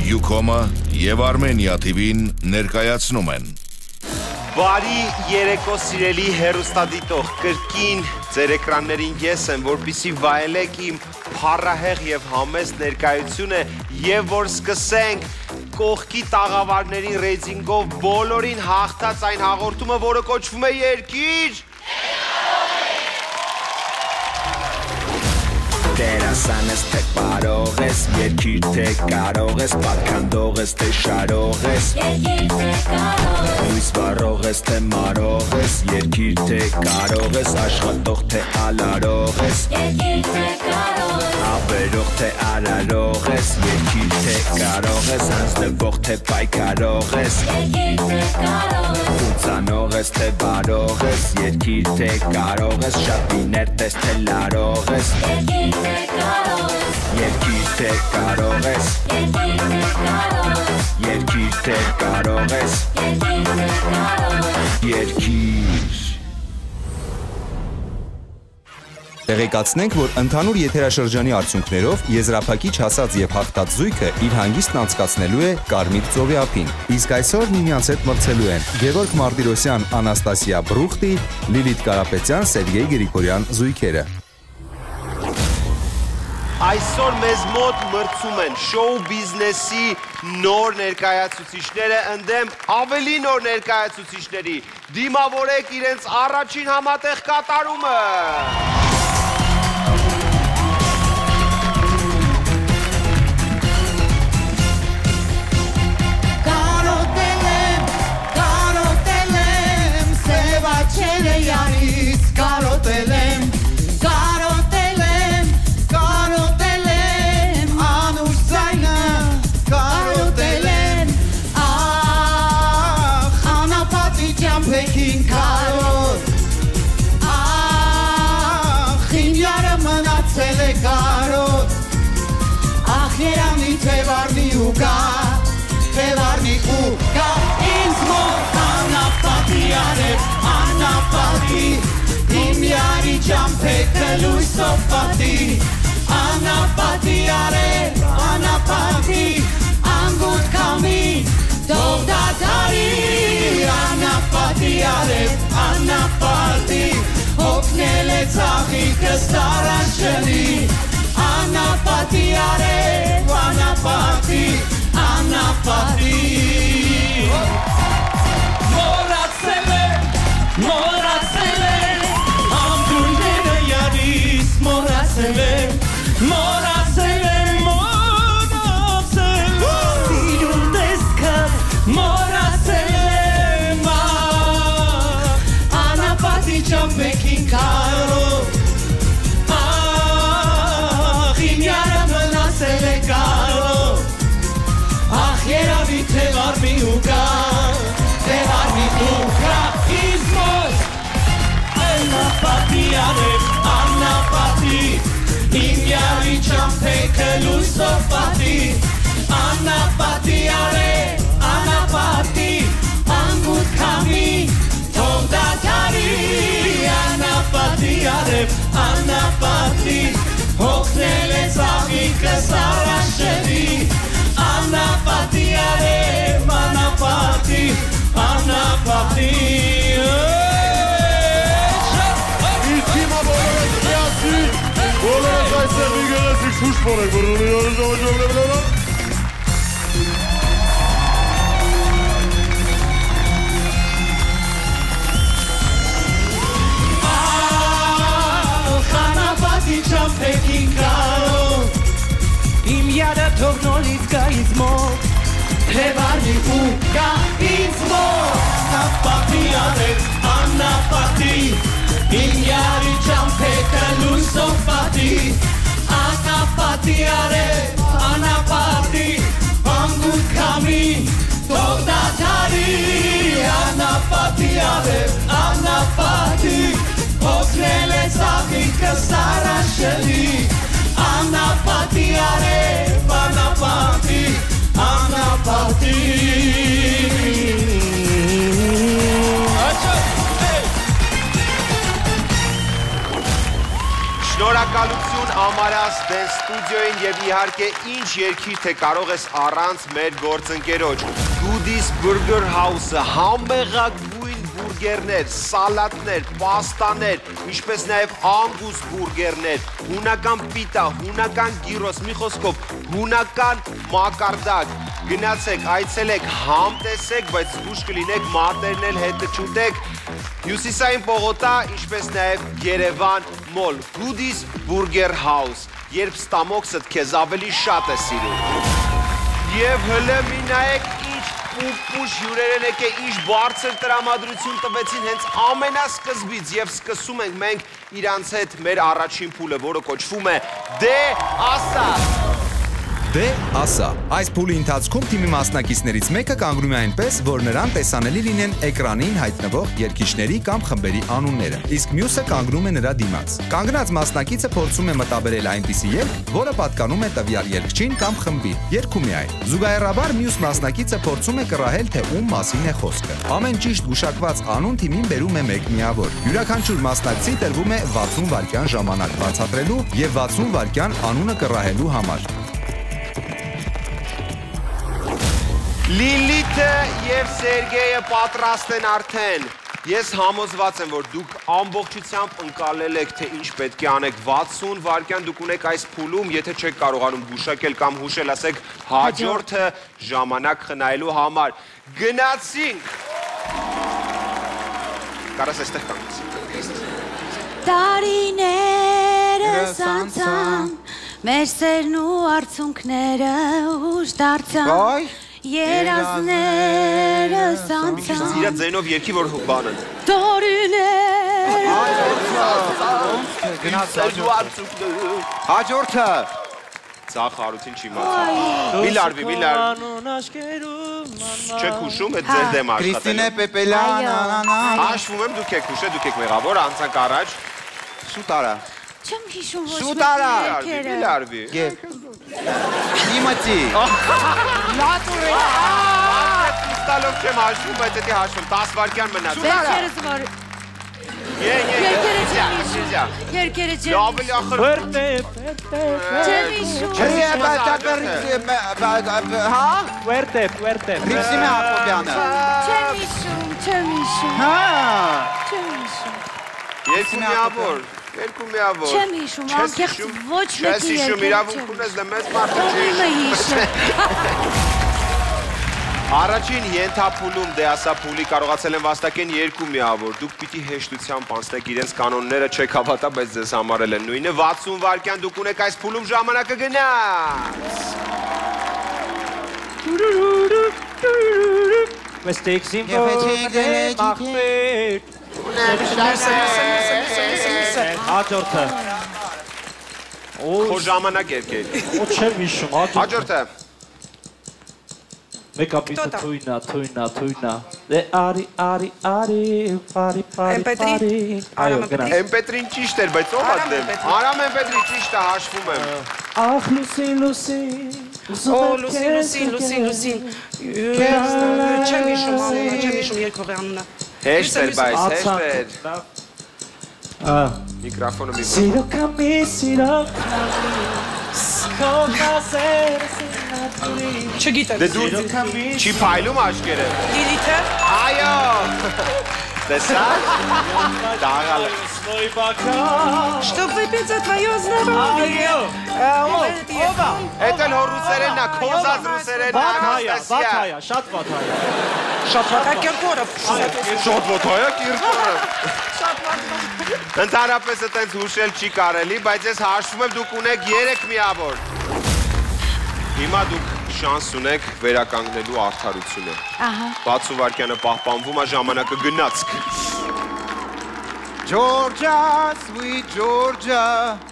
Յուքոմը և Armenia TV-ն ներկայացնում են Բարի երեկո սիրելի հեռուստադիտող, կրկին ձեր էկրաններին ես եմ, որպեսզի վայելեք իմ փառահեղ և համեստ ներկայությունը և որ սկսենք կողքի տաղավարների ռեյտինգով բոլորին հաղթած այն հաղորդումը, որը կոչվում է Երկիր Դերասան ես թե կարող ես, երկիր թե կարող ես, պատքանդող ես թե շարող ես Երկիր թե կարող ես, լույս վառող ես թե մարող ես, երկիր թե կարող ես, աշխատող թե ալարող ես Երկիր թե կարող ես, ավերող թե արարող ես, երկիր թե կարող ես, հանձնվող թե պայքարող ես Երկիր թե կարող ես, ուցանող ես թե բարող ես, երկիր թե կարող ես, շատ բիներ տես թե լարող ես Երկիր թե կարող ես, երկիր թե կարող ես, երկիր թե կարող ես, երկիր Տեղեկացնենք, որ ընդհանուր եթերաշրջանի արդյունքներով եզրափակիչ հասած և հաղթած զույգը իր հանգիստն անցկացնելու է Կարմիր ծովի ափին։ Իսկ այսօր միմյանց հետ մրցելու են Գևորգ Մարտիրոսյան, Անաստասիա Բրուխտի, Լիլիթ Կարապետյան, Սերգեյ Գրիգորյան զույգերը։ Այսօր մեզ մոտ մրցում են շոու բիզնեսի նոր ներկայացուցիչները ընդդեմ ավելի նոր ներկայացուցիչների։ Դիմավորեք իրենց առաջին համատեղ կատարումը։ Իմյարի ճամփեքը լույսով պատի Անապատի արև, անապատի Անգութ կամի, թող դադարի Անապատի արև, անապատի Հոգնել է ծաղիկս տարանջելի Անապատի արև, անապատի Անապատի Մորացել է, մորացել է Ամբուրները յարիս մորացել է Մորացել է, մորացել է Սիրուն տեսքը մորացել է Անապատի ճամփեքին կարով Իմյարը մնացել է կարով Ախ երավի թե վարմի ու կա Թե վարմի ու կա Իսմոս Անապատի արև, անապատի Իմյարի ճամփեքը լույսով պատի Անապատի արև, անապատի Անգութ կամի, թող դադարի Անապատի արև, անապատի Հոգնել է ծաղիկս առանջելի Անապատի արև, անապատի Անապատի Բոլորս այստեղ մի գեղեցիկ շուշ պորեք, որոնի Անապատի ճամփեքին կարով Իմ յարը թող նորից գա ինձ մոտ Թե վարի ու գա ինձ մոտ Անապատի արև, անապատի Իմ յարի ճամփեքը լույսով պատի Անապատի արև, անապատի Անգութ կամի, թող դադարի Անապատի արև, անապատի Հոգնել է ծաղիկս առանջելի Անապատի արև, անապատի Անապատի Շնորհակալություն համարած դեն ստուդիոին եւ իհարկե ինչ երկիր թե կարող ես առանց մեր գործընկերոջ Goodies Burger House-ը համեղագույն բուրգերներ, սալատներ, պաստաներ, ինչպես նաեւ անգուս բուրգերներ, հունական պիտա, հունական գիրոս, մի խոսքով հունական մակարդակ Գնացեք, այցելեք, համ տեսեք, բայց զգուշ կլինեք, մատերն էլ հետը չուտեք Հյուսիսային պողոտա, ինչպես նաև Երևան մոլ Goodies Burger House Երբ ստամոքսդ քեզ ավելի շատ է սիրում Եվ հլը մի նայեք ինչ պուպուշ հյուրեր եք ինչ բարձր տրամադրություն տվեցին հենց ամենասկզբից Եվ սկսում ենք մենք իրանց հետ մեր առաջին փուլը, որը կոչվում է Դե ասա Դե ասա, այս փուլի ընթացքում թիմի մասնակիցներից մեկը կանգնում է այնպես, որ նրան տեսանելի լինեն էկրանին հայտնվող երգիչների կամ խմբերի անունները, իսկ մյուսը կանգնում է նրա դիմաց։ Կանգնած մասնակիցը փորձում է մտաբերել այնպիսի երգ, որը պատկանում է տվյալ երգչին կամ խմբին, երգում է այն։ Զուգահեռաբար մյուս մասնակիցը փորձում է կռահել, թե ում մասին է խոսքը։ Ամեն ճիշտ գուշակված անուն թիմին բերում է մեկ միավոր։ Յուրաքանչյուր մասնակցի տրվում է 60 վայրկյան ժամանակ բացատրելու եւ 60 վայրկյան անունը կռահելու համար։ Լիլիթը և Սերգեյը պատրաստ են արդեն Ես համոզված եմ, որ դուք ամբողջությամբ ընկալել եք, թե ինչ պետք է անեք 60 վայրկյան դուք ունեք այս փուլում, եթե չեք կարողանում գուշակել կամ հուշել, ասեք հաջորդը ժամանակ խնայելու համար Գնացինք Կարաս այստեղ կանգնեցինք Տարիներս անցան, մեր սերն ու արցունքները ուշ դարձան Երազներս անցան Իրա ձայնով երկի, որ բանն Հաջորդը Ձախ հարություն չի մացա Մի լարվի, մի լարվի Չեք հուշում, հետ ձեր դեմ աշխատել Կրիստինե Պեպելյան Հաշվում եմ, դուք եք հուշել, դուք եք մեղավոր, անցանք առաջ Շուտ արա Չեմ հիշում ոչ Շուտ արա Մի լարվի Իմացի Ստալով չեմ հաշվում, բայց էտի հաշվում, 10 վարկյան մնաց Վերքերս որ Երկերը չեմ Լավելի ախր Չեմ հիշում Ռիքսիմե Ակոբյանը Չեմ հիշում Երկու միավոր Չեմ հիշում, անկեղծ ոչ մեկի Չես հիշում, իրավունք ունես դե մեծ մարդը չի հիշում Առաջին ենթափուլում դե ասա փուլի կարողացել են վաստակեն 2 միավոր Դուք պիտի հեշտությամբ անցնեք իրենց կանոնները չեք հավատա, բայց ձեզ համարել են նույնը 60 վայրկյան դուք ունեք այս փուլում ժամանակը գնաց Մստեքսին Հաջորդը Խոր ժամանակ երկեր Չեմ հիշում Հաջորդը Մեկապիսը թույնա Դե արի Այո գնա MP3-ին ճիշտ էր, բայց ով ատեմ Արամ MP3-ի ճիշտ է, հաշվում եմ Ախ Լուսին Չեմ հիշում երկողի անունը Հեշտ էր, բայց հեշտ էր Միկրոֆոնը մի Սիրո կամի Չգիտեմ Դե դու չի պայլում աշկերը Լիլիթը Այո Տեսակ Դաղալ Что выпьется твое здоровье Էդ էլ հոր ռուսերենն է, քոզած ռուսերենն է Վաթայա, շատ վաթայա Կերկորը Շատ վոթայա կիրկորը Ընդհանրապես այդպես հուշել չի կարելի, բայց ես հաշվում եմ դուք ունեք 3 միավոր Հիմա դուք շանս ունեք վերականգնելու արդարությունը 60 վայրկյանը պահպանվում է ժամանակը գնացք Georgia, sweet Georgia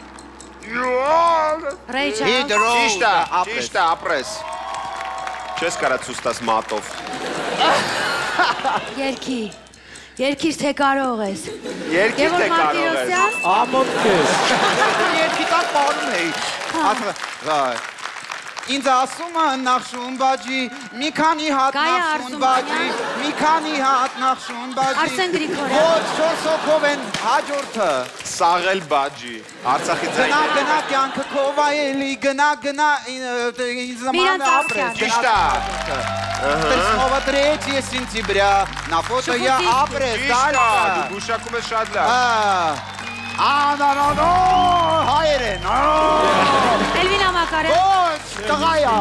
Ճիշտ է, ապրես Չես կարա ցույց տաս մատով Երկիր թե կարող ես Երկիր թե կարող ես Ամոթ քեզ Երկի տակ պարում էի Ինձ ասում են նախշուն բաջի, մի քանի հատ Գայա նախշուն բաջի, մի քանի հատ նախշուն բաջի։ Արսեն Գրիգորյան։ Ոչ, 4 հոգով են հաջորդը։ Սաղել բաջի, Արցախի Գնա, ձայնը։ գնա, կյանքը քով այելի, գնա, ինձ նման ապրես։ Ճիշտ է։ Снова 3 сентября, на фото я апрес, Ճիշտ է, դու գուշակում ես շատ լավ։ Անանանո, հայերեն, Էլվինա Մակարյան։ ոչ, տղայա,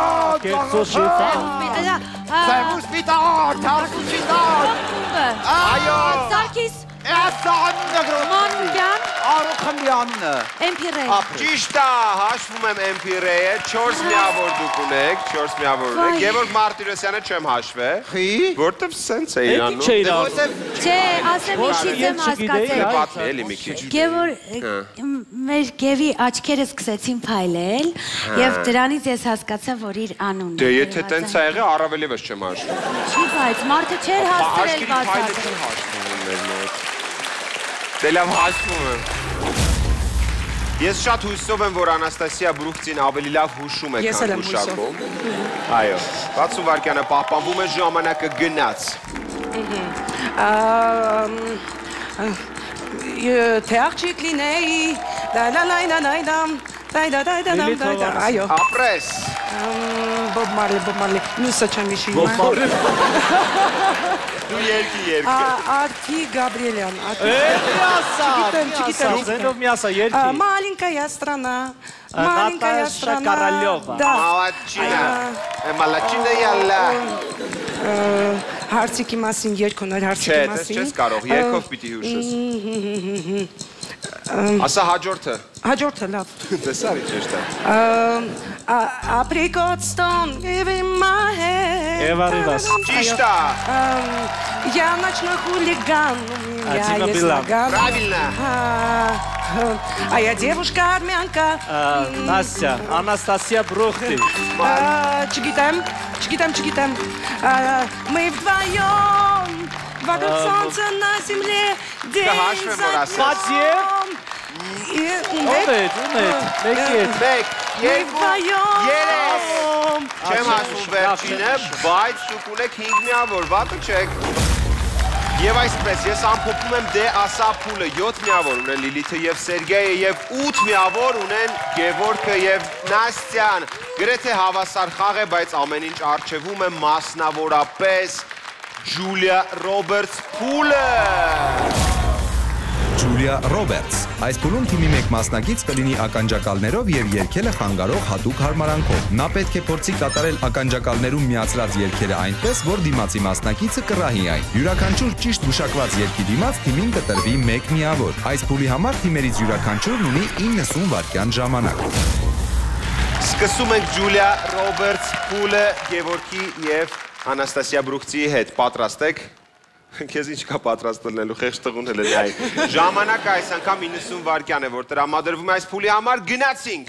Սերմուս պիտար, թարսուս պիտար, Այո։ Սարգիս Մանուկյան։ Արոք Խմբյանն Էմպիրե։ Ճիշտ է, հաշվում եմ Էմպիրեը, 4 միավոր դուք ունեք, 4 միավոր ունեք, Գևորգ Մարտիրոսյանը չեմ հաշվե, որտև սենց էի անում։ Չէ, ասեմ ինչից եմ հասկացել։ Պատմի էլի մի քիչ։ Մեր Գևի աչքերը սկսեցին փայլել եւ դրանից ես հասկացա, որ իր անունն է։ Դե եթե տենց է եղել, առավել եւս չեմ հաշվում։ Չի բայց մարդը չէր հասցրել Աչքերի փայլը բացատրել։ չի հաշվում մեր մոտ։ Դե լավ հաշվում եմ։ Ես շատ հույսով եմ, որ Անաստասիա Բրուխցին ավելի լավ հուշում է, քան հուշակում։ Այո, 60 վայրկյանը պահպանվում է, ժամանակը գնաց։ Թե աղջիկ լինեի, դայդայդայդայդամ, դայդայդայդայդամ, այո։ Ապրես։ Բոբ Մարլի, մյուսը չեմ հիշում։ Դու երկի։ Արտի Գաբրիելյան։ Маленькая страна, маленькая страна. Մալաչինա, մալաչինա յալլա։ Հարցիկի մասին երկոներ, Չէ, հարցիկի դες մասին։ չես կարող, երկով պիտի հուշես։ Ասա հաջորդը։ Հաջորդը լավ։ Տեսար ինչ էշտ է։ Apricot stone, give in my head. Ева Рivas. Ճիշտ է։ Я ночной хулиган, у меня Дима есть Билан. наган. Правильно. А я девушка-армянка. Настя, Анастасия Брухти. Чигитам. Мы вдвоем, вокруг солнца на земле, день Կհաշվեմ, որ за ասես։ днем. Ունետ, Մեկ, երկու, Վայո։ երես։ Չեմ հաշվում վերջինը, բայց դուք ունեք 5 միավոր, վատը չեք։ Եվ այսպես, ես ամփոփում եմ դե ասա փուլը 7 միավոր ունեն Լիլիթը եւ Սերգեյը եւ 8 միավոր ունեն Գևորգը եւ Նաստյան։ Գրեթե հավասար խաղ է, բայց ամեն ինչ արժևում է մասնավորապես Ջուլիա Ռոբերտս փուլը։ Ջուլիա Ռոբերտս։ Այս փուլում թիմի մեկ մասնակից կլինի ականջակալներով եւ երգելը խանգարող հատուկ հարմարանքով։ Նա պետք է փորձի կատարել ականջակալներում միացրած երգերը այնպես, որ դիմացի մասնակիցը կռահի այն։ Յուրաքանչյուր ճիշտ մշակված երգի դիմաց թիմին կտրվի 1 միավոր։ Այս փուլի համար թիմերից յուրաքանչյուրն ունի 90 վայրկյան ժամանակ։ Սկսում ենք Ջուլիա Ռոբերտս փուլը Գևորգի եւ Անաստասիա Բրուխցիի հետ։ Պատրաստ եք։ Քեզ ինչ կա պատրաստ լինելու, խեղճ տղուն էլ է դա։ Ժամանակը այս անգամ 90 վայրկյան է, որ տրամադրվում է այս փուլի համար, գնացինք։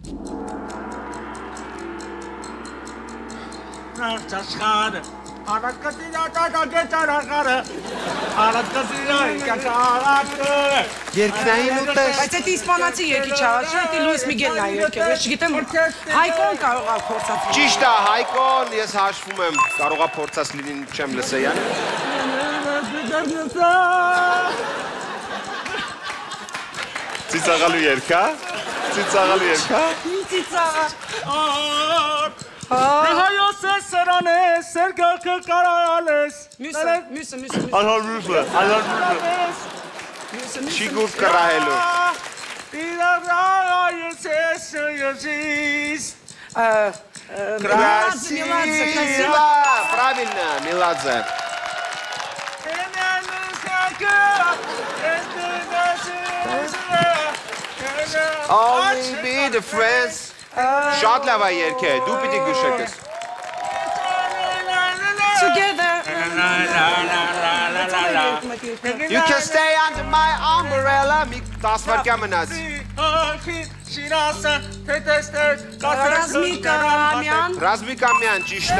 Երկնային ուտես։ Բայց այդ իսպանացի երկի չավաճ, դա Լուիս Միգելն է երկել, ես չգիտեմ, Հայկոն կարող է փորձած։ Ճիշտ է, Հայկոն, ես հաշվում եմ, կարող է փորձած լինին չեմ լսեյան։ Ծիծաղալու երգ, հա? Ծիծաղալու երգ, հա? Ծիծաղա։ Հայոց է սրան է, սերգակը կարալ ես։ Մյուսը։ Չի գուր կռահելու։ Красиво! Правильно, Меладзе. Only be the friends. Շատ լավ է երգը, դու պիտի գուշակես։ Together. You can stay under my umbrella. Մի 10 վայրկյան մնաց։ Ռազմիկ Ամյան։ Ռազմիկ Ամյան, ճիշտ է։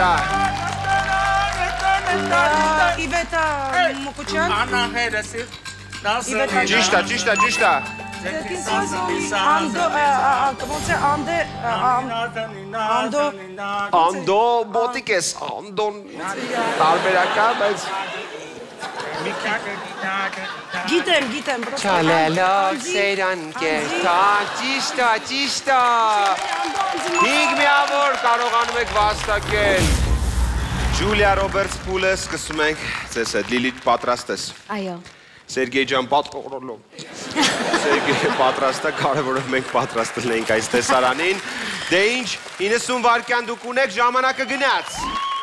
Իվետա Մոկոչյան։ Ճիշտ է։ Անդո բոտիկ ես, անդոն տարբերակա, բայց Գիտեմ, Չալելով սերան կերտակ, ճիշտ է 5 միավոր կարողանում եք վաստակել Ջուլիա Ռոբերտս փուլը սկսում ենք ձեզ հետ, Լիլիթ պատրաստ ես Այո Սերգեյ ջան պատրոլով Սերգեյը պատրաստ է, կարևորը մենք պատրաստ լինենք այս տեսարանին Դե ինչ, 90 վայրկյան դուք ունեք, ժամանակը գնաց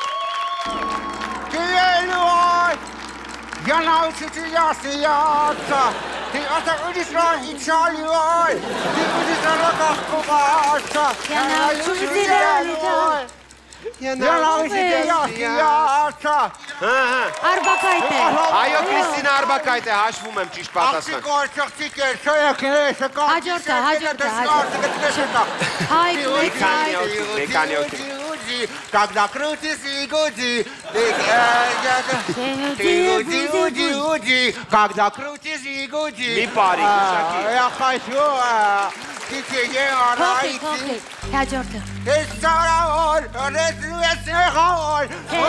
Գելու այ Յանաուցիացիացա Դի ատաղուդիսրան իչալի այ Դի ուդիսրան ակախկովացա Յանաուցիացիացա Արբակայտ է Այո, Կրիստինա Արբակայտ է, հաշվում եմ ճիշտ պատասխան Աղցիկ էր, շոյակնեսը Հաջորդը Մեկանյոթի Когда крутится гуди, когда крутится гуди, Մի բարի, я хочу течение арайти. Հաջորդը Эсարավոր, ռեսուեսեղավոր,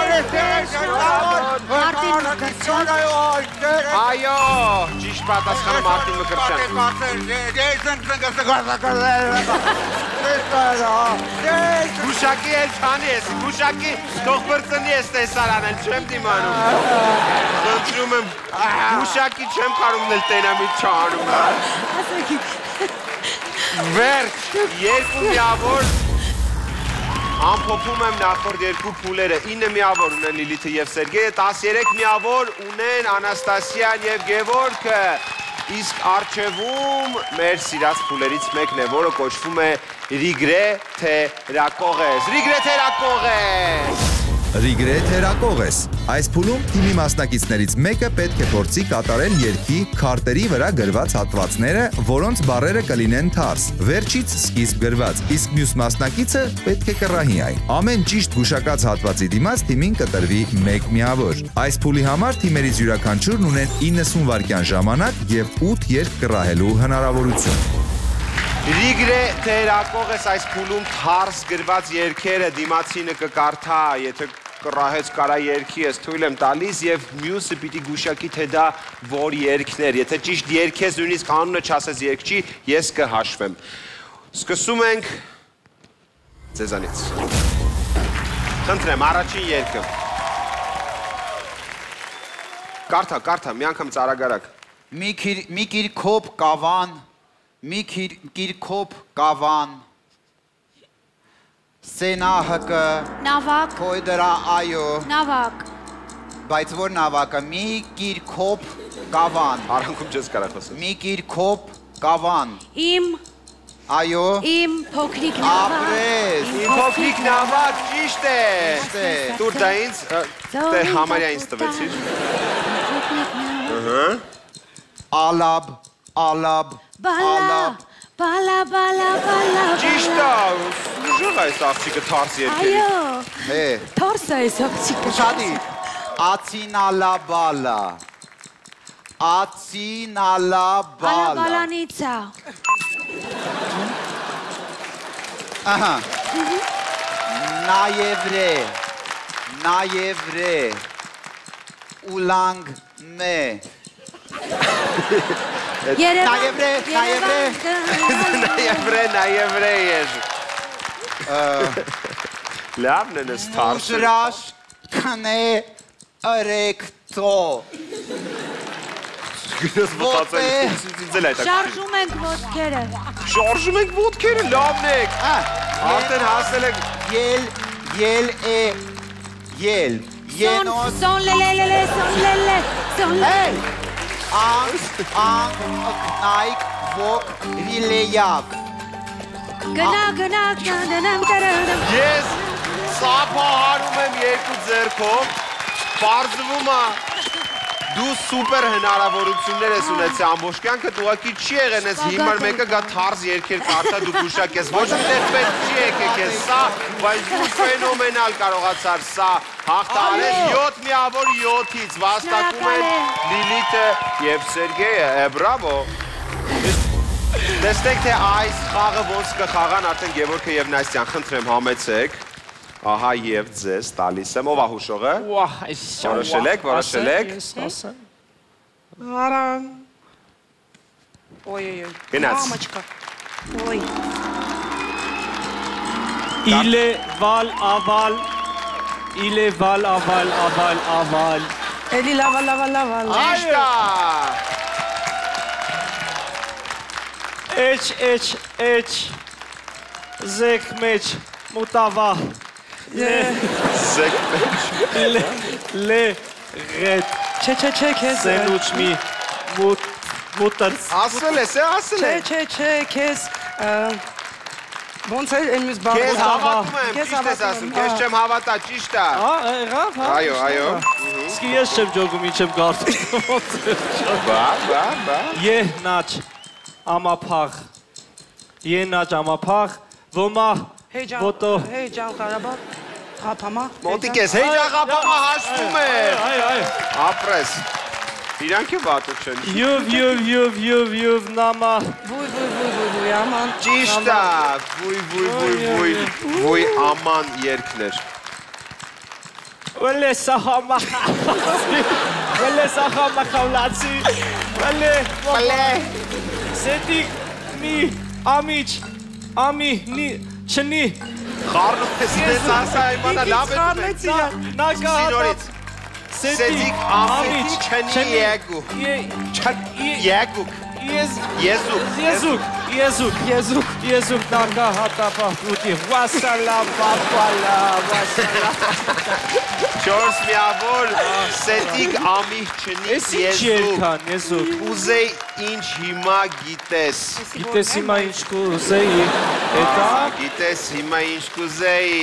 Այո, ճիշտ պատասխանը Մարտին Մկրտչյան Գուշակի էլ չանի ես, գուշակի թող բրծնի ես տեսարան էլ չեմ դիմանում Խնդրում եմ, գուշակի չեմ կարում նել տենամիտ չանում Վերջ, 2 միավոր Ամփոփում եմ նախորդ 2 փուլերը 9 միավոր ունեն Լիլիթը և Սերգեյը 13 միավոր ունեն Անաստասիան և Գևորգը Իսկ առջևում մեր սիրած փուլերից մեկն է, որը կոչվում է Ռիգրե թերակողես Ռիգրե թերակողես Ռիգրե թերակողես Այս փուլում թիմի մասնակիցներից մեկը պետք է փորձի կատարել երգի քարտերի վրա գրված հատվածները, որոնց բառերը կլինեն թարս, վերջից սկիզբ գրված, իսկ մյուս մասնակիցը պետք է կռահի այն։ Ամեն ճիշտ գուշակած հատվածի դիմաց թիմին կտրվի 1 միավոր։ Այս փուլի համար թիմերից յուրաքանչյուրն ունեն 90 վայրկյան ժամանակ եւ 8 երգ կռահելու հնարավորություն։ Ռիգրե թերակողես այս փուլում թարս գրված երգերը դիմացինը կկարդա, եթե կռահեց կարա երգի ես թույլ եմ տալիս եւ մյուսը պիտի գուշակի թե դա որ երգներ, եթե ճիշտ երգես նույնիսկ անունը չասես երգչի, ես կհաշվեմ։ Սկսում ենք ձեզանից։ Խնդրեմ, առաջին երգը։ Կարդա, մի անգամ ծարագարակ։ Մի կիրքոպ կավան, մի կիրքոպ կավան, Սենահակը, Նավակ, կոյդրա այո, նավակ, բայց որ նավակը, մի կիրքոպ կավան, Արանքում չես կարա խոսել։ մի կիրքոպ կավան, իմ, այո, իմ փոքրիկ նավակ, ապրես, Իմ փոքրիկ նավակ, ճիշտ է։ Տուր դա ինձ, դե համարյա ինձ տվեցիր։ ալաբ, բալա, Ճիշտ է, ուժեղ այս աղջիկը թարս երկերի։ Այո, է, թորս է այս աղջիկը ուշադի, ացինալաբալա, Ալաբալանիցա ահա, նայևրե, ուլանգ մե, Նայևրե ես։ Լավն են ես թարսը։ ուժրաշ կնե ըրեկտո, Շարժում ենք ոտքերը Շարժում ենք ոտքերը, լավն եք։ Արդեն հասել եք։ Սոն լելելելե, սոն լելե, սոն լելե անգնայք ոգ վիլեյակ Գնամ Ես սապահարում եմ 2 ձեռքով, պարզվում է դու սուպեր հնարավորություններ ես ունեցի ամբողջ կյանքդ ուղղակի չի եղեն ես հիմար մեկը գա թարս երգեր կարդա դու գուշակես ոչ մտեղ պետք չի եկեք ես սա բայց դու ֆենոմենալ կարողացար սա հաղթահարես 7 միավոր 7-ից վաստակում են Լիլիթը և Սերգեյը բրավո Տեսնենք, թե այս խաղը ոնց կխաղան, արդեն Գևորգը և Նաստյան, խնդրեմ համեցեք, ահա և ձեզ տալիս եմ, ով ահուշողը, որոշել եք, գնաց, Իլե վալ ավալ, իլե վալ ավալ, ավալ, ավալ, Էլի լավա, լավա, լավա, ճիշտ է, Էչ, զեք մեջ, մուտավա, զեք մեջ, լե, ղետ, Չէ, քեզ, սենուչ մի, մուտրս, ասել ես, Չէ, քեզ, ոնց է, են մյուս բաղ, Քեզ հավատում եմ, ճիշտ ես ասում, քեզ չեմ հավատա, ճիշտ է, եղավ, այո, Սկի ես չեմ ջոգում, ինչ եմ գարդում, բա, Եհնաչ, ամապաղ, Եհնաչ, ամապաղ, ոմա, ոտո, Հեյջան Ղարաբաղ, Ղափամա, մոտիկ ես, հեյջան Ղափամա հաշվում է, ապրես, իրանք է բատուկ չեն, Եվ, նամա, Վույ, աման, ճիշտ է, վույ, աման երկներ, Վելե սահամա խավլացի, վելե, սետիկ, մի, ամիչ, ամի, չնի, խարնում ես ես ասա իմանա լավ է նագահատապ, սետիկ, ամիչ, չնի եգուկ, եզուկ, նագահատապա, ուտի, վասալամ, պապալա, վասալամ, 4 միավոր, սետիկ, ամիչ, չնի եզուկ, ուզեի ինչ հիմա գիտես, Գիտես հիմա ինչ կուզեի, էտա, գիտես հիմա ինչ կուզեի,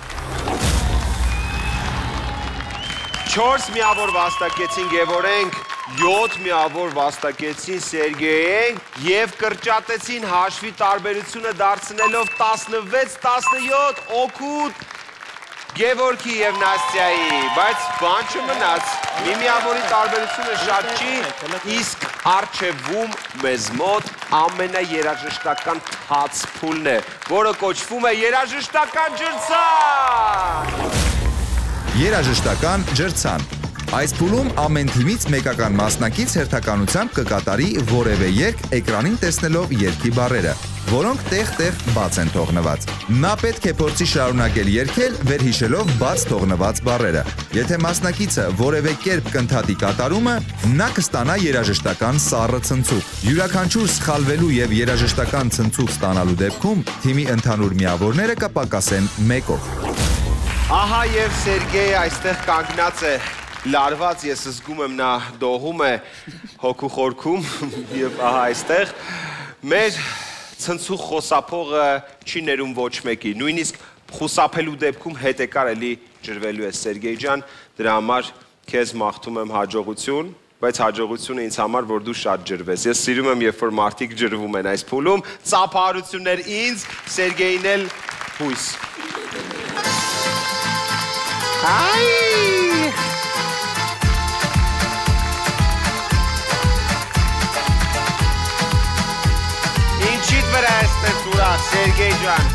4 միավոր վաստակեցին Գևորենք, 7 միավոր վաստակեցին Սերգեյենք և կրճատեցին հաշվի տարբերությունը դարձնելով 16-17 օգուտ Գևորգի և Նաստյայի, բայց բան չմնաց, մի միավորի տարբերությունը շատ չի, իսկ առջևում մեզ մոտ ամենաերաժշտական թաց փուլն է, որը կոչվում է երաժշտական ջրցան։ Երաժշտական ջրցան։ Այս փուլում ամեն թիմից մեկական մասնակից հերթականությամբ կկատարի որևէ երգ էկրանին տեսնելով երգի բառերը, որոնք տեղ-տեղ բաց են թողնված։ Նա պետք է փորձի շարունակել երգել, վերհիշելով բաց թողնված բառերը։ Եթե մասնակիցը որևէ կերպ կընդհատի կատարումը, նա կստանա երաժշտական սառը ցնցուկ։ Յուրաքանչյուր սխալվելու եւ երաժշտական ցնցուկ ստանալու դեպքում թիմի ընդհանուր միավորները կպակասեն 1-ով։ Ահա և Սերգեյը այստեղ կանգնած է, լարված, ես զգում եմ նա դողում է հոգու խորքում և ահա այստեղ, մեր ցնցուղ խոսափողը չի ներում ոչ մեկի, նույնիսկ խուսափելու դեպքում հետ է կարելի ջրվելու է Սերգեյ ջան, դրա համար քեզ մաղթում եմ հաջողություն, բայց հաջողությունը ինձ համար, որ դու շատ ջրվես, ես սիրում եմ, երբ որ մարդիկ ջրվում են այս փուլում, ծափահարություններ ինձ, Սերգեյն էլ հույս։ Ինչիդ վրա ես տենց ուրախ, Սերգեյ ջան։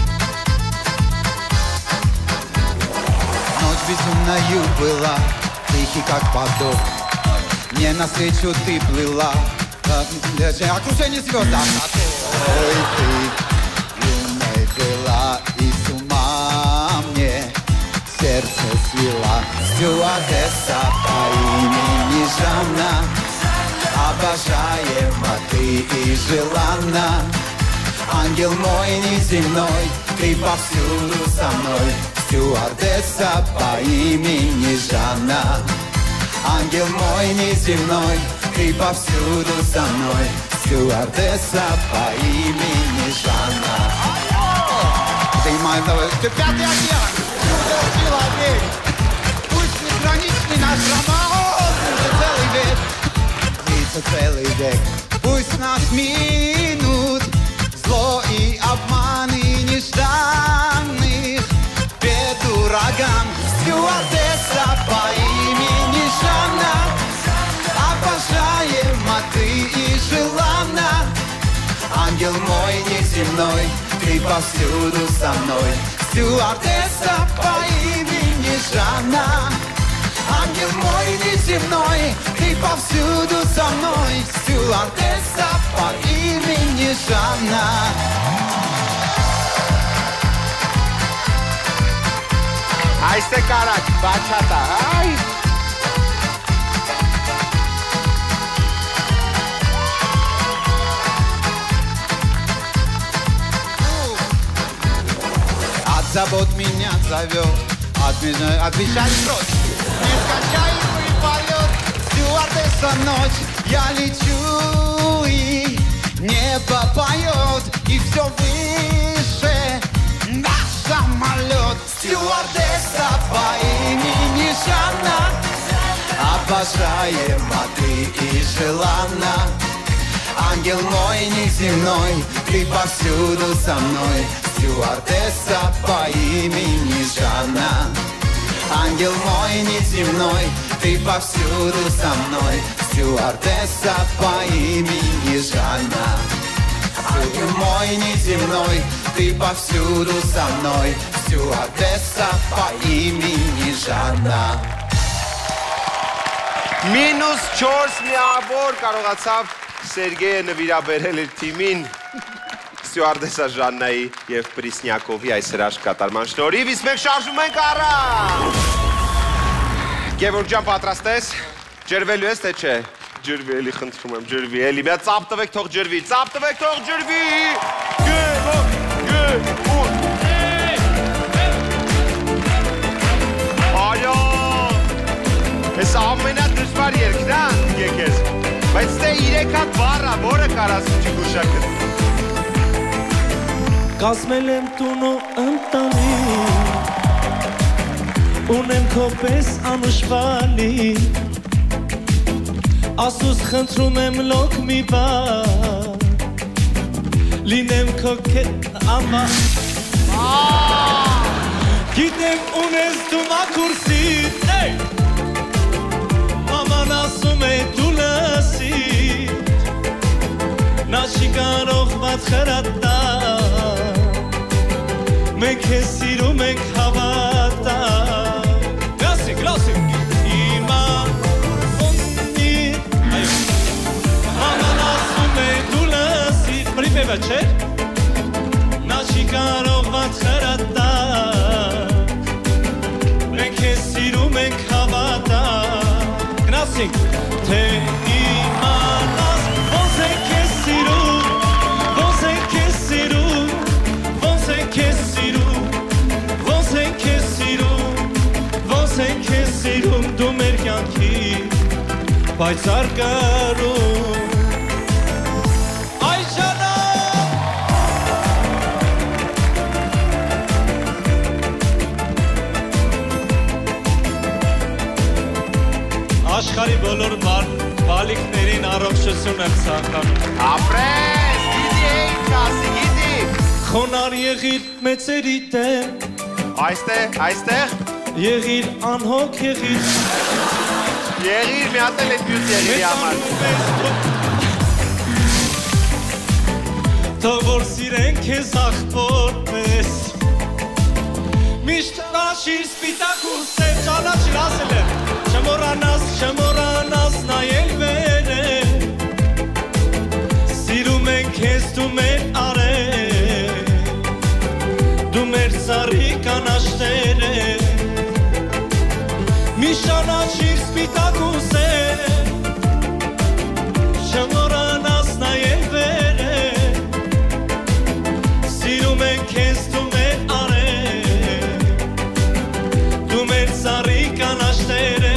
Ночь безумною была, тихий как поток. Мне навстречу ты плыла, окружение звезд. Ой, ты юной была и с ума мне сердце свела. Стюардесса по имени Жанна, обожаема ты и желанна. Ангел мой неземной, ты повсюду со мной. Стюардесса по имени Жанна. Ангел мой неземной, ты повсюду со мной. Стюардесса по имени Жанна. Ты моя пятый океан, человек. Пусть безграничный наш роман, целый век. Длится целый век. Пусть нас минут зло и обман и нежданных бед ураган. Стюардесса по имени Жанна, обожаема ты и желанна. Ангел мой неземной, ты повсюду со мной. Стюардесса по имени Жанна. Ангел мой неземной, ты повсюду со мной. Стюардесса по имени Жанна. Այստե կարակ, բաչատա, այ Забот меня зовет, отвечай прочь. Не скачай мой полет, стюардесса ночь. Я лечу и небо поет, и все выше наш самолет. Стюардесса по имени Жанна, обожаема ты и желанна. Ангел мой неземной, ты повсюду со мной. Стюардесса по имени Жанна. Ангел мой неземной, ты повсюду со мной. Стюардесса по имени Жанна. Ангел мой неземной, ты повсюду со мной. Стюардесса по имени Жанна. Մինուս 4 միավոր կարողացավ Սերգեյը նվիրաբերել իր թիմին Ստյուարդեսա Ժաննայի և Պրիսնյակովի այս հրաշք կատարման շնորհիվ, իսկ մենք շարժում ենք առաջ։ Գևորգ ջան, պատրաստ ես։ Ջրվելու ես, թե չէ։ Ջրվի, էլի խնդրում եմ, ջրվի, էլի մի հատ ծափ տվեք, թող ջրվի, ծափ տվեք, թող ջրվի։ Այո։ Ես ամենադժվար երգն է եկես, բայց դե 3 հատ բառ է, որը կարաս ուջի գուշակը։ Կազմել եմ տուն ու ընտանիք, ունեմ քո պես անուշվալի, Աստուծո խնդրում եմ լոկ մի բան, լինեմ քո ամա։ Գիտեմ ունես դու մաքուրսիտ, Maman ասում է դու լսիտ, Նա չի կարող ված խրատա, Մենք ես սիրում ենք հավատա։ Գրասիկ, իմանոնի, Maman ասում է դու լսիտ, Պրիպևա չէ, Նա չի կարող ված խրատա, Մենք ես սիրում ենք հավատա։ Թե իմանաս ոնց է քեզ սիրում, ոնց է քեզ սիրում, ոնց է քեզ սիրում, ոնց է քեզ սիրում, ոնց է քեզ սիրում դու մեր կյանքի պայծառ կարում։ Այ Ժանա Աշխարհի բոլոր բալիկներին առողջություն եմ ցանկանում։ Ապրես, գիտի էինք ասի, գիտի։ Խոնար եղիր մեծերի դեմ, Այստեղ։ Եղիր անհոգ եղիր։ Եղիր, մի հատ էլ էդ մյուս եղիրի համար։ Թող որ սիրեն քեզ աղբոր պես, Միշտ նաշիր սպիտակ ու սև ճանաչիր ասել եմ, Չմոռանաս նայել վերը, Սիրում ենք քեզ դու մեր արև, Դու մեր ծառի կանաչները, Մի ճանաչիր սպիտակ ու սև, Չմոռանաս նայել վերը, Սիրում ենք քեզ դու մեր արև, Դու մեր ծառի կանաչները,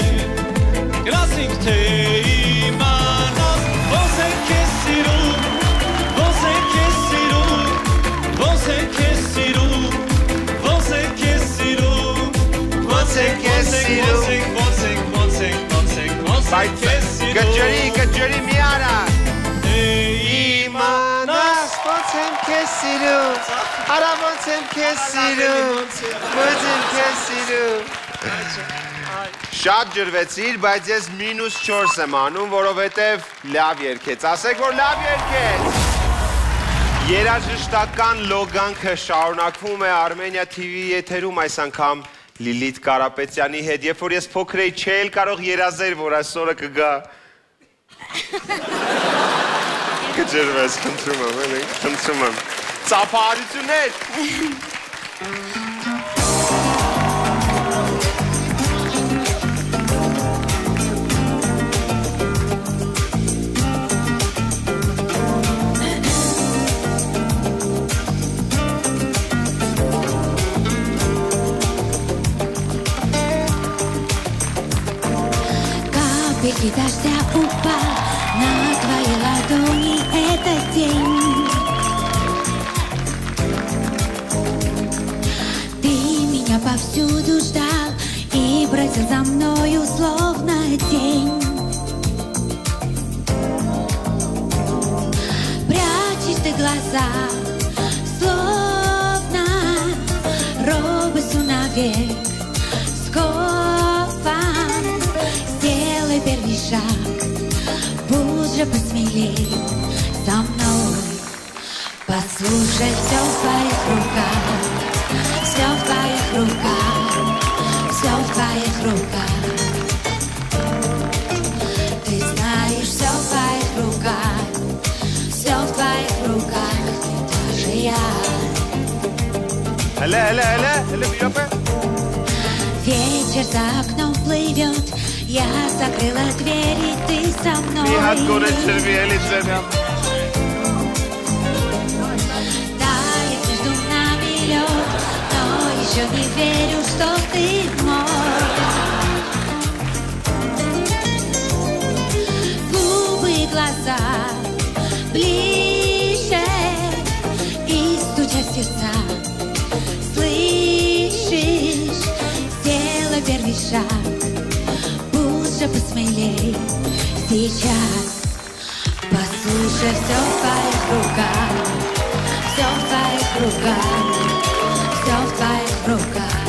Թե իմանաս ոնց է քեզ սիրում, ոնց է քեզ սիրում, ոնց է քեզ սիրում, ոնց է քեզ սիրում, ոնց է քեզ սիրում, ոնց է քեզ սիրում, Գջրի մի արա։ Թե իմանաս ոնց եմ քեզ սիրում, արա ոնց եմ քեզ սիրում, ոնց եմ քեզ սիրում։ Շատ ջրվեցիր, բայց ես -4 եմ անում, որովհետև լավ երգեց, ասեք, որ լավ երգեց։ Երաժշտական լոգանքը շարունակվում է Armenia TV եթերում այս անգամ Լիլիթ Կարապետյանի հետ, երբ որ ես փոքր էի, չէի կարող երազել, որ այսօրը կգա։ Կջրվես, խնդրում եմ։ Ծափահարություններ։ Капельки дождя упал на твои ладони этот день. Ты меня повсюду ждал и бродил за мною словно тень. Прячешь ты глаза, словно робостью навек скован. Сделай первый шаг, будь же посмелей со мной. Послушай, все в твоих руках, все в твоих руках, все в твоих руках. Ты знаешь, все в твоих руках, все в твоих руках, и даже я. Вечер за окном плывет, я закрыла дверь, и ты со мной. Тает между нами лед, но еще не верю, что ты мой. Губы и глаза ближе, и стучат сердца. Слышишь, сделай первый шаг, посмелей сейчас. Послушай, все в твоих руках, все в твоих руках, все в твоих руках.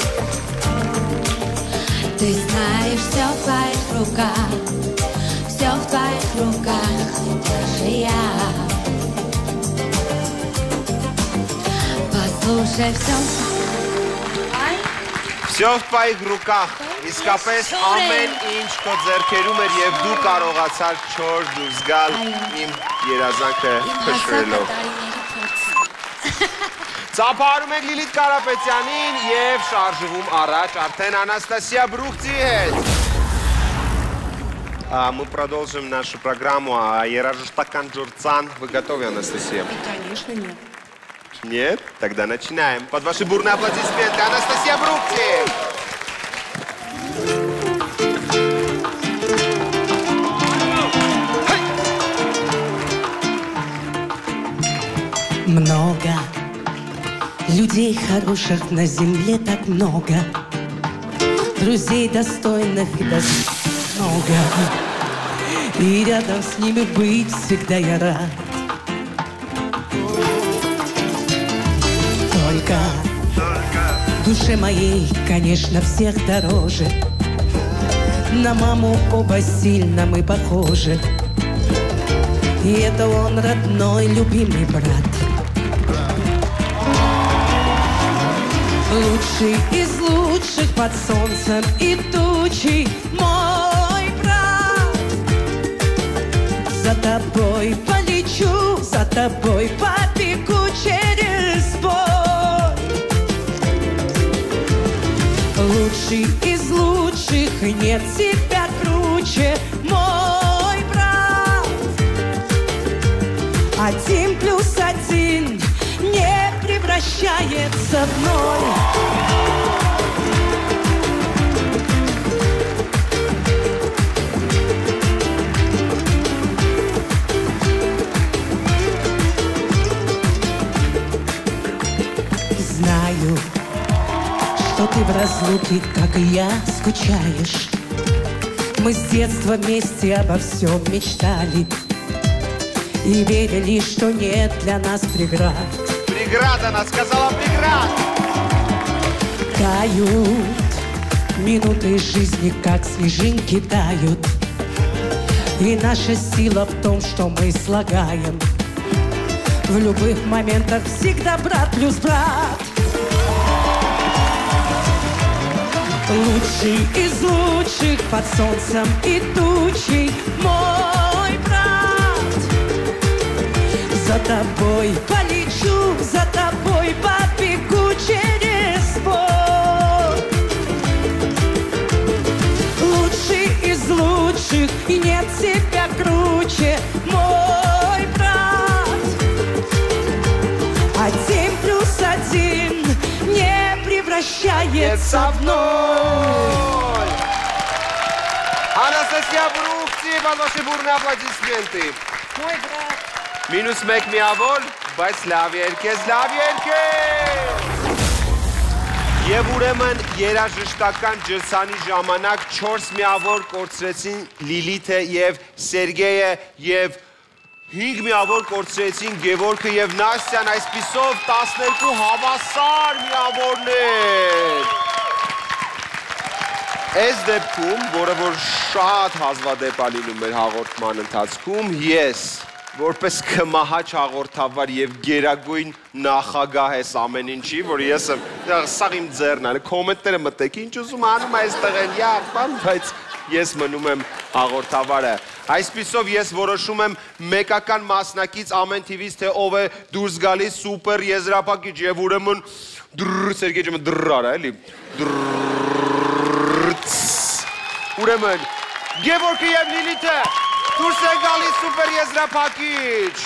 Ты знаешь, все в твоих руках, все в твоих руках, и даже я. Послушай, все в твоих руках. Իսկապես ամեն ինչ քո ձեռքերում էր եւ դու կարողացար չոր դուրս գալ իմ երազանքը փշրելով։ Ծափահարում ենք Լիլիթ Կարապետյանին եւ շարժվում առաջ արդեն Անաստասիա Բրուխտի հետ։ Мы продолжим нашу программу «Երաժշտական ջուրցան». Вы готовы, Анастасия? Конечно, нет. Нет? Тогда начинаем. Под ваши бурные аплодисменты Анастасия Бругти! Много людей хороших на земле, так много друзей достойных и даже много. И рядом с ними быть всегда я рад. Только душе моей, конечно, всех дороже. На маму оба сильно мы похожи. И это он, родной, любимый брат. Лучший из лучших под солнцем и тучей, мой брат. За тобой полечу, за тобой побегу через бой. Лучший из лучших, нет тебя круче, мой брат. 1+1 не превращается в 0. Знаю, что ты в разлуке, как и я, скучаешь. Мы с детства вместе обо всем мечтали и верили, что нет для нас преград. Преград, она сказала, преград! Тают минуты жизни, как снежинки тают. И наша сила в том, что мы слагаем В любых моментах всегда брат плюс брат. Лучший из лучших под солнцем и тучей мой брат. За тобой полечу, за тобой побегу через бой. Лучший из лучших, и нет тебя круче, мой брат. 1+1 не превращается в ноль. Анастасия Брухти, ваши бурные аплодисменты. Мой брат. -1 միավոր, բայց լավ երկես, լավ երկես։ Եվ ուրեմն երաժշտական ջրցանի ժամանակ 4 միավոր կորցրեցին Լիլիթը և Սերգեյը և 5 միավոր կորցրեցին Գևորգը և Նաստյան, այսպիսով 12 հավասար միավորներ։ Այս դեպքում, որը որ շատ հազվադեպ է լինում մեր հաղորդման ընթացքում, ես որպես կմահաճ հաղորդավար և գերագույն նախագահ ես ամեն ինչի, որ ես եմ, սաղ իմ ձեռն է, կոմենտները մտեք, ինչ ուզում անում այստեղ են, բայց ես մնում եմ հաղորդավարը։ Այսպիսով ես որոշում եմ մեկական մասնակից ամեն թիվից, թե ով է դուրս գալիս սուպեր եզրափակիչ և ուրեմն Սերգեյ դրր արա, էլի, ուրեմն Գևորգը և Լիլիթը դուրս են գալիս սուպեր եզրափակիչ։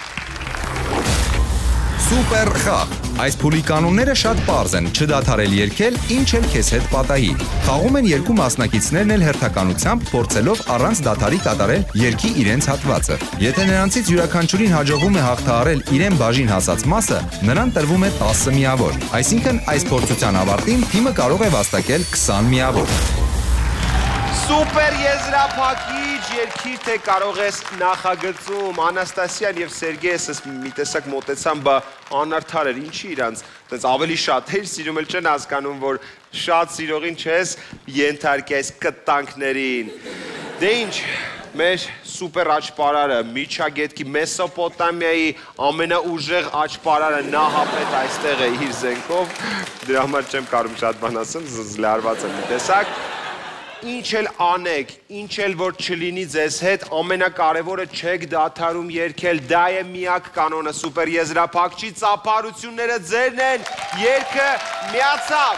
Սուպեր խաղ։ Այս փուլի կանոնները շատ պարզ են, չդադարել երգել, ինչ էլ քեզ հետ պատահի։ Խաղում են երկու մասնակիցներն էլ հերթականությամբ փորձելով առանց դադարի կատարել երգի իրենց հատվածը։ Եթե նրանցից յուրաքանչյուրին հաջողվում է հաղթահարել իրեն բաժին հասած մասը, նրան տրվում է 10 միավոր։ Այսինքն այս փորձության ավարտին թիմը կարող է վաստակել 20 միավոր։ Սուպեր եզրափակիչ երկիր թե կարող ես նախագծում Անաստասիան և Սերգեյը մի տեսակ մոտեցան, բա անարդար էր, ինչի իրանց ավելի շատ էր սիրում էլ չեն հասկանում, որ շատ սիրողին չես ենթարկի այս կտանքներին։ Դե ինչ, մեր սուպեր աճպարարը, Միջագետքի Մեսոպոտամիայի ամենաուժեղ աճպարարը Նահապետ այստեղ է իր զենքով, դրա համար չեմ կարում շատ բան ասեմ, զլարված եմ մի տեսակ։ Ինչ էլ անեք, ինչ էլ որ չլինի ձեզ հետ, ամենակարևորը չեք դադարում երգել, դա է միակ կանոնը, սուպեր եզրափակչի ծափարությունները ձերն են, երգը միացավ։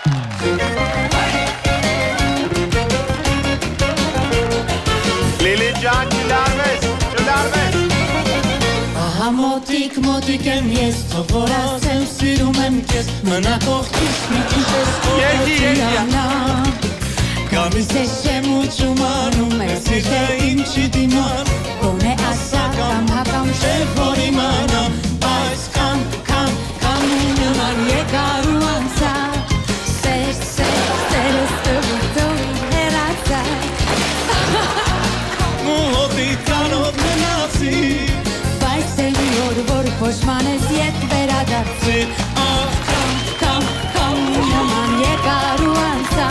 Լիլի ջան, չլարվես, չլարվես։ Ահա մոտիկ եմ ես, թող որ ասեմ սիրում եմ քեզ, մնա կողքից մի քիչ ես կողքիանամ։ Գամիս ես եմ ուջում անում ես իհե ինչի դիման, գոնե ասա կամ հակամ շև որ իմանամ, բայց կամ ու նման եկար ու անցա, սերս տվիտով հերացա, մոտիկ կանոտ մնացի, բայց սերի որ փոշման ես ետ վերադարձի, կամ ու նման եկար ու անցա,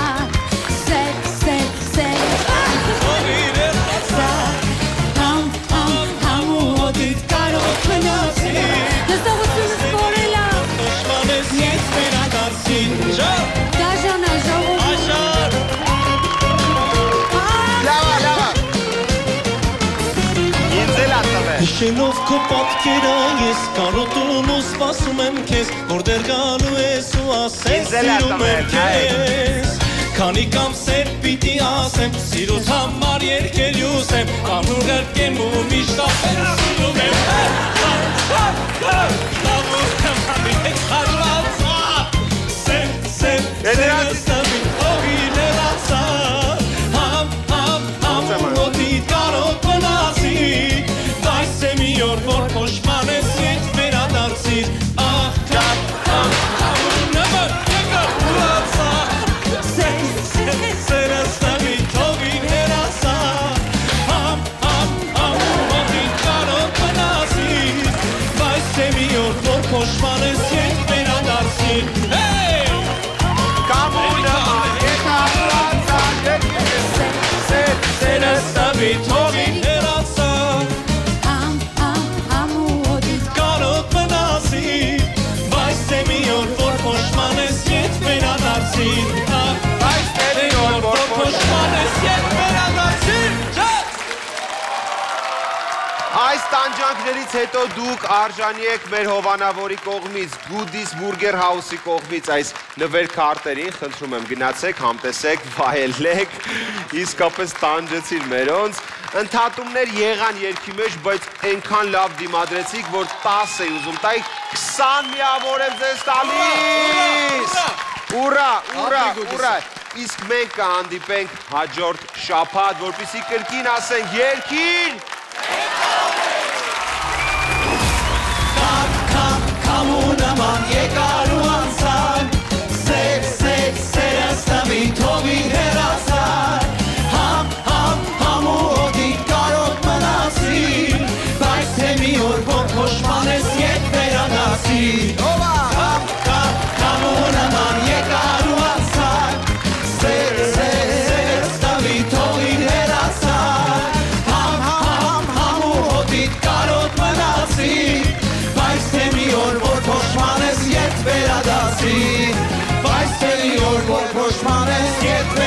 Հիշելով քո պատկերը ես կարոտում ու սպասում եմ քեզ, որ դեր գալու ես ու ասես սիրում եմ քեզ, քանի կամ սեր պիտի ասեմ, սիրուց համար երկելյուս եմ, անուր արկեմ ու միշտ ապեր սիրում եմ, որ փոշման ես ետ վերադարձիր, ահ կամ նմր եկար ուրացա, սերս տվի թողին հերասա, մոտին կարող մնացիր, բայց թե մի օր որ փոշման ես ետ վերադարձիր, կամ ու նմր տանջանքներից հետո դուք արժանի եք մեր հովանավորի կողմից, Goodies Burger House-ի կողմից այս նվեր-քարտերին, խնդրում եմ գնացեք, համտեսեք, վայելեք, իսկապես տանջեցիր մերոնց, ընդհատումներ եղան երգի մեջ, բայց այնքան լավ դիմադրեցիք, որ 10 էի ուզում տայք, 20 միավոր եմ ձեզ տալիս, ուրա, ուրա, ուրա, իսկ մենք կհանդիպենք հաջորդ շաբաթ, որպեսզի կրկին ասենք երկին, Kamunaman yekaru ansan Sek, sek, serastami tovi herasan Hamu odit karot manasi Baş temiyor bol koşmanes yet veranasi Kamunaman yekaru ansan Sek, sek, serastami tovi herasan Hamu odit karot manasi Semiyor vor poşmanes yet veradasi Baş semiyor vor poşmanes yet